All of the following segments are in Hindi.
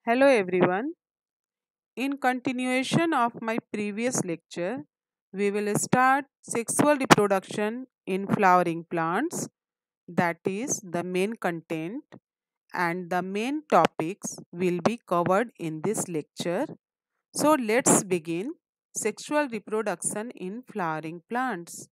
Hello everyone. In continuation of my previous lecture, we will start sexual reproduction in flowering plants, that is the main content, and the main topics will be covered in this lecture. So let's begin sexual reproduction in flowering plants.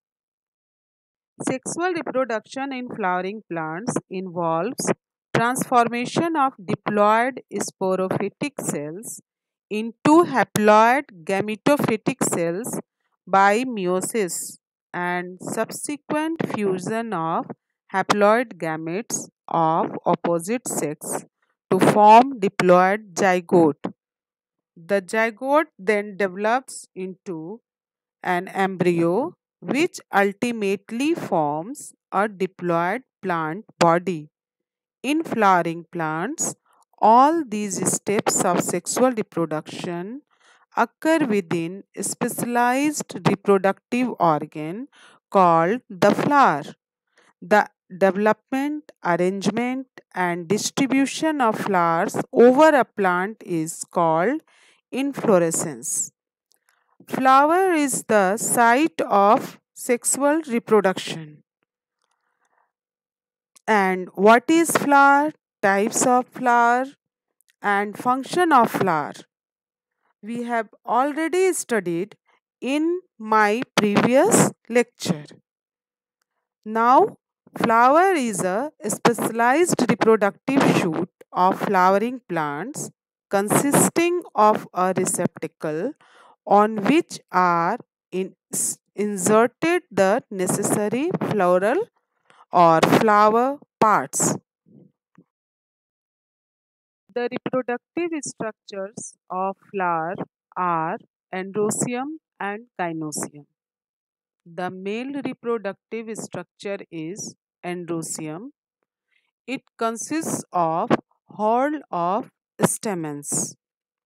Sexual reproduction in flowering plants involves transformation of diploid sporophytic cells into haploid gametophytic cells by meiosis and subsequent fusion of haploid gametes of opposite sex to form diploid zygote. The zygote then develops into an embryo which ultimately forms a diploid plant body. In flowering plants, all these steps of sexual reproduction occur within a specialized reproductive organ called the flower. The development, arrangement, and distribution of flowers over a plant is called inflorescence. Flower is the site of sexual reproduction. And what is flower? Types of flower and function of flower. We have already studied in my previous lecture. Now, flower is a specialized reproductive shoot of flowering plants consisting of a receptacle on which are inserted the necessary floral or flower parts. The reproductive structures of flower are androecium and gynoecium. The male reproductive structure is androecium. It consists of whorl of stamens.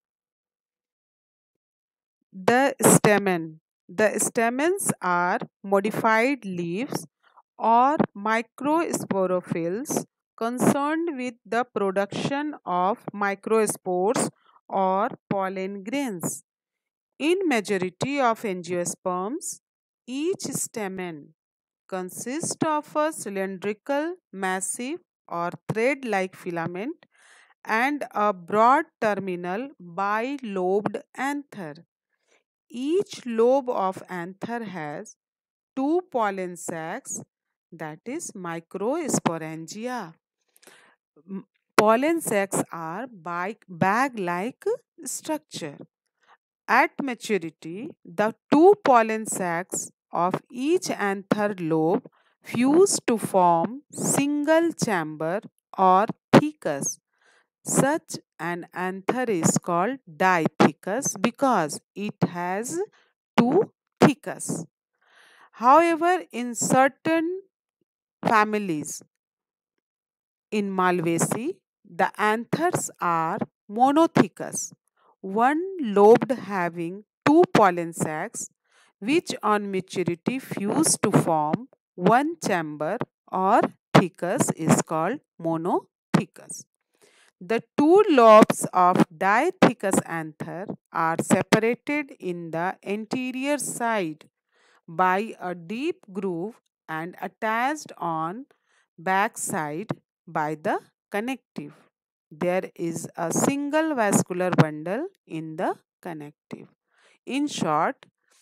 The stamen. The stamens are modified leaves or microsporophylls concerned with the production of microspores or pollen grains. In majority of angiosperms, each stamen consists of a cylindrical, massive or thread-like filament and a broad terminal bilobed anther. Each lobe of anther has two pollen sacs, that is microsporangia. Pollen sacs are bag-like structure. At maturity, the two pollen sacs of each anther lobe fuse to form single chamber or thecus. Such an anther is called dithecus because it has two thecus. However, in certain families in Malvaceae, the anthers are monothecous, one lobed having two pollen sacs which on maturity fuse to form one chamber or thecus is called monothecous. The two lobes of dithecous anther are separated in the anterior side by a deep groove and attached on back side by the connective. There is a single vascular bundle in the connective. In short,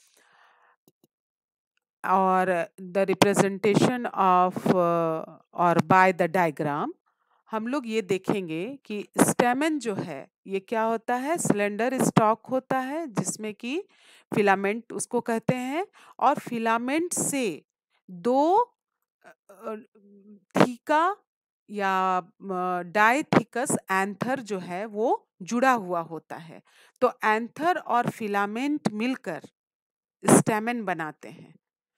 or the representation of or by the diagram, हम लोग ये देखेंगे कि स्टेमन जो है ये क्या होता है, सिलेंडर स्टॉक होता है जिसमें कि फिलामेंट उसको कहते हैं और फिलामेंट से दो थीका या डायथिकस एंथर जो है वो जुड़ा हुआ होता है। तो एंथर और फिलामेंट मिलकर स्टेमन बनाते हैं।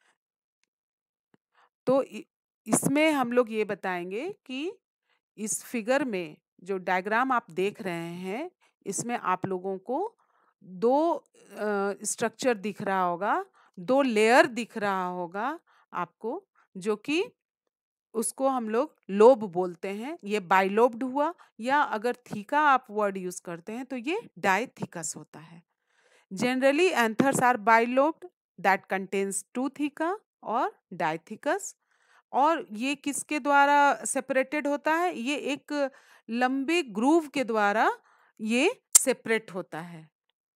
तो इसमें हम लोग ये बताएंगे कि इस फिगर में जो डायग्राम आप देख रहे हैं इसमें आप लोगों को दो स्ट्रक्चर दिख रहा होगा, दो लेयर दिख रहा होगा आपको, जो कि उसको हम लोग लोब बोलते हैं, ये बाइलोब्ड हुआ, या अगर थीका आप वर्ड यूज करते हैं तो ये डायथिकस होता है। Generally anthers are bilobed that contains two theca और डायथिकस। और ये किसके द्वारा सेपरेटेड होता है? ये एक लंबे ग्रूव के द्वारा ये सेपरेट होता है।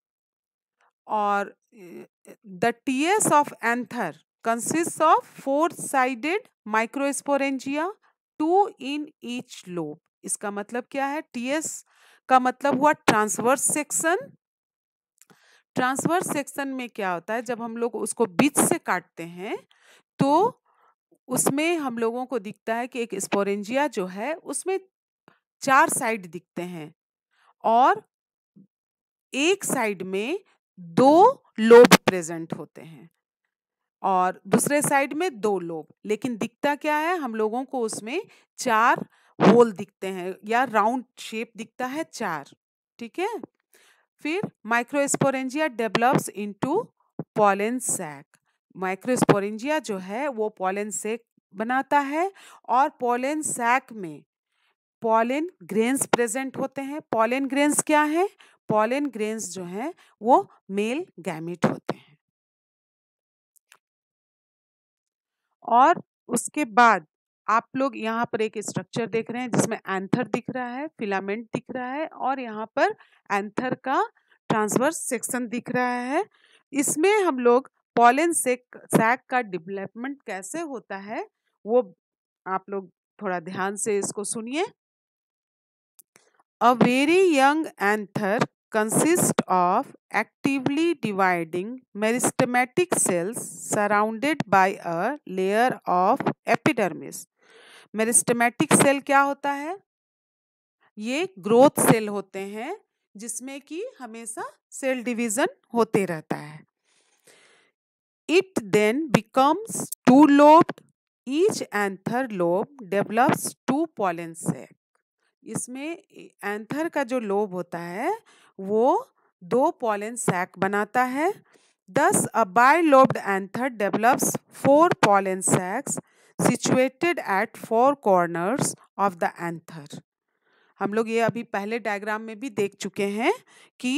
और the TS of anther consists of four-sided microsporangia, two in each lobe। इसका मतलब क्या है? टीएस का मतलब हुआ ट्रांसवर्स सेक्शन। ट्रांसवर्स सेक्शन में क्या होता है, जब हम लोग उसको बीच से काटते हैं तो उसमें हम लोगों को दिखता है कि एक स्पोरेंजिया जो है उसमें चार साइड दिखते हैं और एक साइड में दो लोब प्रेजेंट होते हैं और दूसरे साइड में दो लोब, लेकिन दिखता क्या है? हम लोगों को उसमें चार होल दिखते हैं या राउंड शेप दिखता है चार। ठीक है। फिर microsporangia develops into pollen sac. Microsporangia जो है वो पॉलन सैक बनाता है और पॉलन सैक में पॉलन ग्रेन्स प्रेजेंट होते हैं। पॉलन ग्रेन्स क्या है? पॉलन ग्रेन्स जो है वो मेल गैमेट होते हैं। और उसके बाद आप लोग यहाँ पर एक स्ट्रक्चर देख रहे हैं जिसमें एंथर दिख रहा है, फिलामेंट दिख रहा है और यहाँ पर एंथर का ट्रांसवर्स सेक्शन दिख रहा है। इसमें हम लोग पॉलन सैक का डेवलपमेंट कैसे होता है वो आप लोग थोड़ा ध्यान से इसको सुनिए। A very young anther consists of actively dividing meristematic cells surrounded by a layer of epidermis। Meristematic cell क्या होता है? ये ग्रोथ सेल होते हैं जिसमें कि हमेशा सेल डिवीजन होते रहता है। It then becomes two-lobed. Each anther lobe develops two pollen sac। इसमें एंथर का जो लोब होता है वो दो पॉलन सैक बनाता है। Thus a bilobed anther develops four pollen sacs situated at four corners of the anther। हम लोग ये अभी पहले डायग्राम में भी देख चुके हैं कि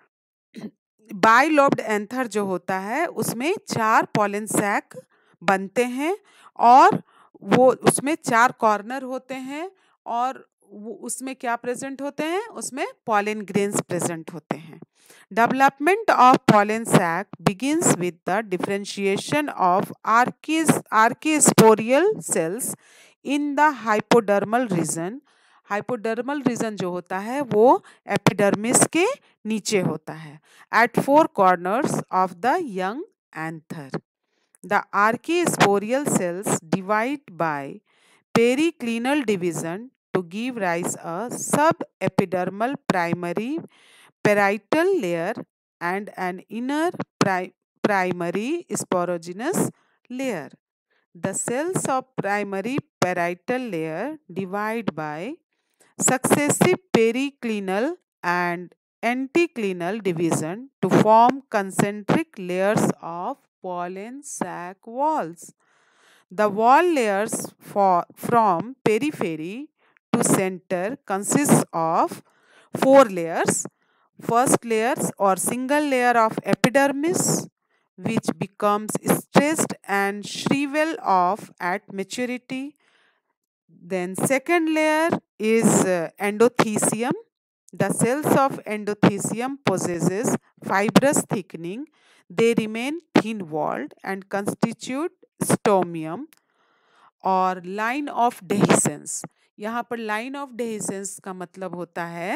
बाइलोब्ड एंथर जो होता है उसमें चार पॉलन सैक बनते हैं और वो उसमें चार कॉर्नर होते हैं और वो उसमें क्या प्रेजेंट होते हैं? उसमें पॉलन ग्रेन्स प्रेजेंट होते हैं। Development of pollen sac begins with the differentiation of archesporial cells in the hypodermal region. Hypodermal region जो होता है वो एपिडर्मिस के नीचे होता है। At four corners of the young anther the archesporial cells divide by periclinal division to give rise a subepidermal primary parietal layer and an inner primary sporogenous layer। The cells of primary parietal layer divide by successive periclinal and anticlinal division to form concentric layers of pollen sac walls। The wall layers from periphery to center consists of four layers. First layers or single layer of epidermis which becomes stressed and shrivel off at maturity. Then second layer is endothecium. The cells of endothecium possesses fibrous thickening. They remain thin walled and constitute stomium और लाइन ऑफ डेहिसेंस। यहाँ पर लाइन ऑफ डेहिसेंस का मतलब होता है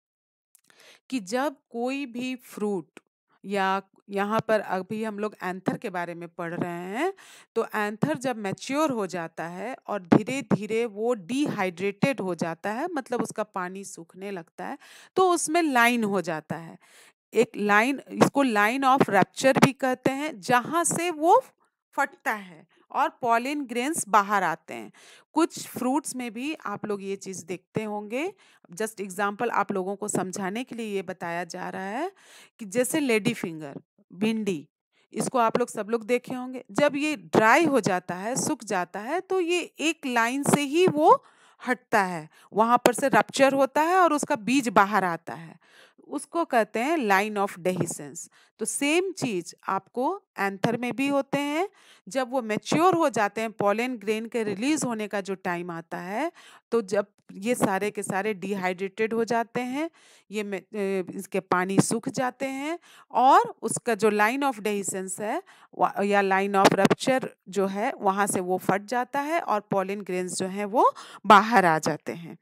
कि जब कोई भी फ्रूट या यहाँ पर अभी हम लोग एंथर के बारे में पढ़ रहे हैं तो एंथर जब मैच्योर हो जाता है और धीरे धीरे वो डिहाइड्रेटेड हो जाता है, मतलब उसका पानी सूखने लगता है, तो उसमें लाइन हो जाता है। एक लाइन, इसको लाइन ऑफ रैप्चर भी कहते हैं, जहाँ से वो फटता है और पॉलिन ग्रेन्स बाहर आते हैं। कुछ फ्रूट्स में भी आप लोग ये चीज़ देखते होंगे। जस्ट एग्जांपल आप लोगों को समझाने के लिए ये बताया जा रहा है कि जैसे लेडी फिंगर, भिंडी, इसको आप लोग सब लोग देखे होंगे। जब ये ड्राई हो जाता है, सूख जाता है, तो ये एक लाइन से ही वो हटता है, वहां पर से रप्चर होता है और उसका बीज बाहर आता है, उसको कहते हैं लाइन ऑफ डेहिसेंस। तो सेम चीज आपको एंथर में भी होते हैं। जब वो मैच्योर हो जाते हैं, पॉलन ग्रेन के रिलीज होने का जो टाइम आता है, तो जब ये सारे के सारे डिहाइड्रेटेड हो जाते हैं, इसके पानी सूख जाते हैं, और उसका जो लाइन ऑफ डेहिसेंस है या लाइन ऑफ रप्चर जो है, वहां से वो फट जाता है और पॉलन ग्रेन्स जो है वो बाहर आ जाते हैं।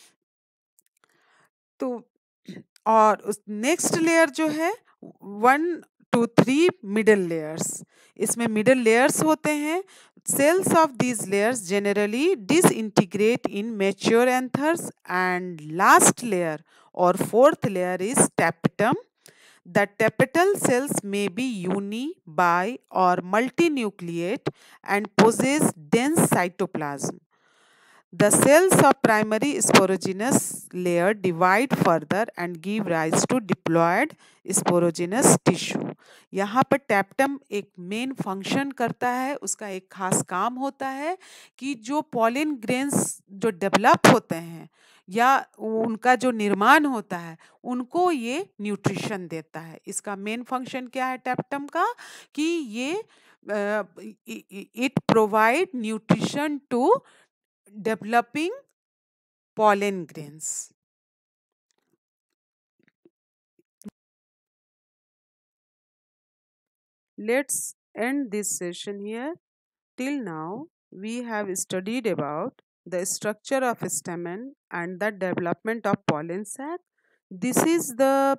तो और उस नेक्स्ट लेयर जो है, 1 to 3 मिडल लेयर्स, इसमें मिडल लेयर्स होते हैं। Cells of these layers generally disintegrate in mature anthers, and last layer और fourth layer is tapetum. The tapetal cells may be uni, bi, or multinucleate and possess dense cytoplasm. The cells of primary sporogenous layer divide further and give rise to diploid sporogenous tissue. यहाँ पर टैप्टम एक मेन फंक्शन करता है, उसका एक खास काम होता है कि जो पॉलिन ग्रेन्स जो डेवलप होते हैं या उनका जो निर्माण होता है, उनको ये न्यूट्रिशन देता है। इसका मेन फंक्शन क्या है टैप्टम का, कि ये it provide nutrition to developing pollen grains. Let's end this session here. Till now, we have studied about the structure of stamen and the development of pollen sac. This is the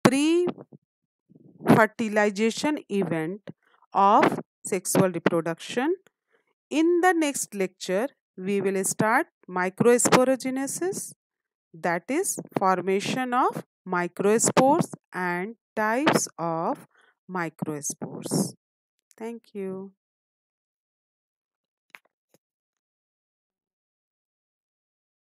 pre-fertilization event of sexual reproduction. In the next lecture, we will start microsporogenesis, that is formation of microspores and types of microspores. Thank you.